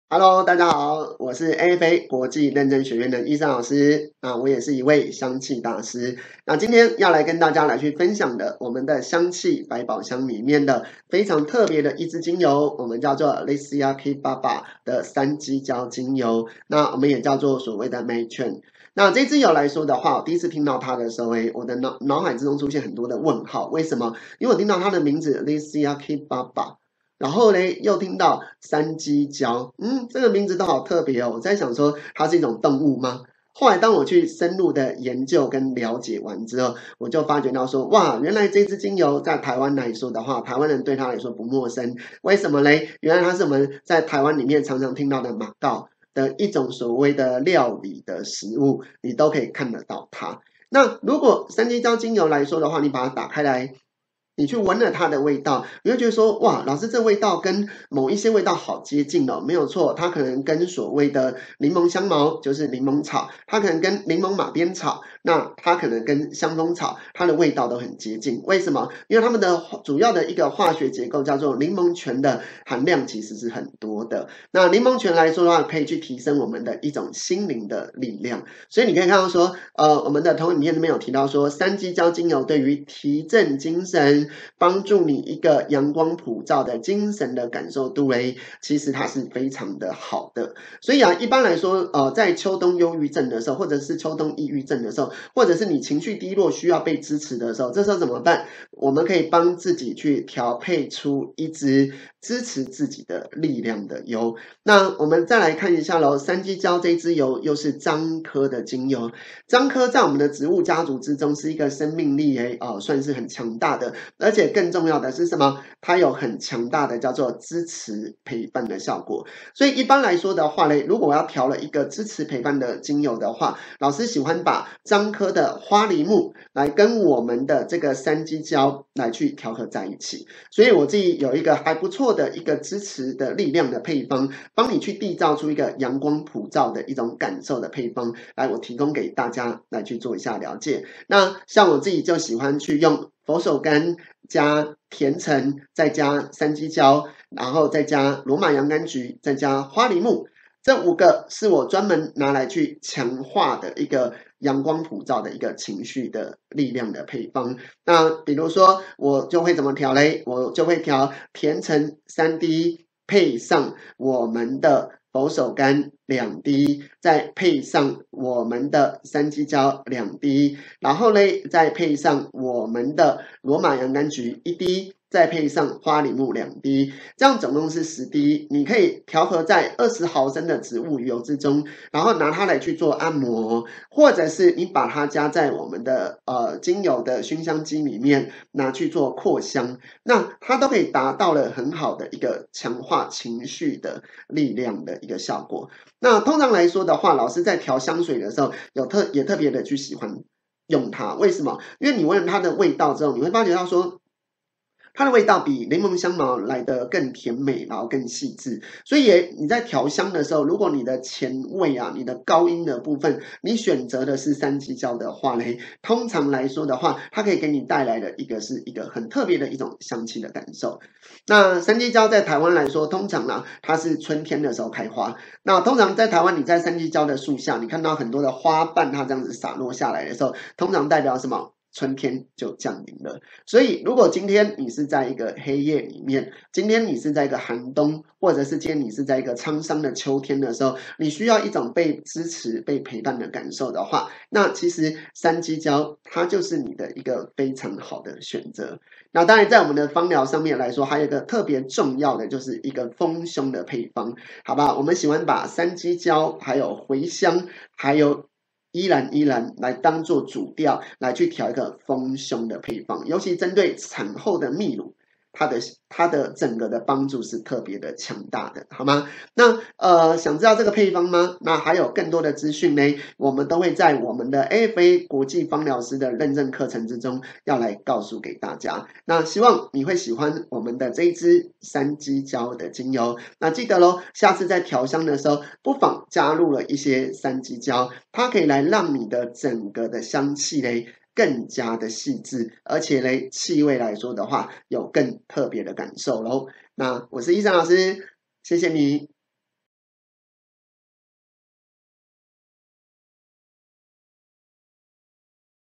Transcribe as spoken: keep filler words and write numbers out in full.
Hello，大家好，我是 A F A 国际认证学院的伊森老师，那我也是一位香气大师。那今天要来跟大家来去分享的，我们的香气百宝箱里面的非常特别的一支精油，我们叫做 Lycia K 八八的三基胶精油，那我们也叫做所谓的 Matron。那这支油来说的话，我第一次听到它的时候，诶，我的脑脑海之中出现很多的问号，为什么？因为我听到它的名字 Lycia K 八八。然后呢，又听到三基胶，嗯，这个名字都好特别哦。我在想说，它是一种动物吗？后来当我去深入的研究跟了解完之后，我就发觉到说，哇，原来这支精油在台湾来说的话，台湾人对它来说不陌生。为什么嘞？原来它是我们在台湾里面常常听到的马告的一种所谓的料理的食物，你都可以看得到它。那如果三基胶精油来说的话，你把它打开来。你去闻了它的味道，你会觉得说，哇，老师这味道跟某一些味道好接近哦，没有错，它可能跟所谓的柠檬香茅，就是柠檬草，它可能跟柠檬马鞭草，那它可能跟香蜂草，它的味道都很接近。为什么？因为它们的主要的一个化学结构叫做柠檬醛的含量其实是很多的。那柠檬醛来说的话，可以去提升我们的一种心灵的力量。所以你可以看到说，呃，我们的投影片里面有提到说，三基胶精油对于提振精神。帮助你一个阳光普照的精神的感受度嘞，其实它是非常的好的。所以啊，一般来说，呃，在秋冬忧郁症的时候，或者是秋冬抑郁症的时候，或者是你情绪低落需要被支持的时候，这时候怎么办？我们可以帮自己去调配出一支支持自己的力量的油。那我们再来看一下喽，三基胶这支油又是樟科的精油，樟科在我们的植物家族之中是一个生命力诶，呃，算是很强大的。而且更重要的是什么？它有很强大的叫做支持陪伴的效果。所以一般来说的话呢，如果我要调了一个支持陪伴的精油的话，老师喜欢把樟科的花梨木来跟我们的这个三基胶来去调和在一起。所以我自己有一个还不错的一个支持的力量的配方，帮你去缔造出一个阳光普照的一种感受的配方，来我提供给大家来去做一下了解。那像我自己就喜欢去用佛手柑加甜橙，再加三基胶，然后再加罗马洋甘菊，再加花梨木，这五个是我专门拿来去强化的一个阳光普照的一个情绪的力量的配方。那比如说我就会怎么调嘞？我就会调甜橙三滴，配上我们的佛手柑两滴，再配上我们的三基胶两滴，然后呢，再配上我们的罗马洋甘菊一滴，再配上花梨木两滴，这样总共是十滴。你可以调和在二十毫升的植物油之中，然后拿它来去做按摩，或者是你把它加在我们的呃精油的熏香机里面，拿去做扩香，那它都可以达到了很好的一个强化情绪的力量的一个效果。那通常来说的话，老师在调香水的时候，有特也特别的去喜欢用它。为什么？因为你闻了它的味道之后，你会发觉到说，它的味道比柠檬香茅来得更甜美，然后更细致。所以也你在调香的时候，如果你的前味啊，你的高音的部分，你选择的是三基胶的话嘞，通常来说的话，它可以给你带来的一个是一个很特别的一种香气的感受。那三基胶在台湾来说，通常呢，它是春天的时候开花。那通常在台湾，你在三基胶的树下，你看到很多的花瓣，它这样子洒落下来的时候，通常代表什么？春天就降临了。所以，如果今天你是在一个黑夜里面，今天你是在一个寒冬，或者是今天你是在一个沧桑的秋天的时候，你需要一种被支持、被陪伴的感受的话，那其实三基胶它就是你的一个非常好的选择。那当然，在我们的芳疗上面来说，还有一个特别重要的，就是一个丰胸的配方，好吧？我们喜欢把三基胶、还有茴香，还有依兰依兰来当做主调，来去调一个丰胸的配方，尤其针对产后的泌乳，它的它的整个的帮助是特别的强大的，好吗？那呃，想知道这个配方吗？那还有更多的资讯呢，我们都会在我们的 A F A 国际芳疗师的认证课程之中要来告诉给大家。那希望你会喜欢我们的这一支三基胶的精油。那记得咯，下次在调香的时候，不妨加入了一些三基胶，它可以来让你的整个的香气嘞更加的细致，而且嘞气味来说的话，有更特别的感受咯。那我是医生老师，谢谢你。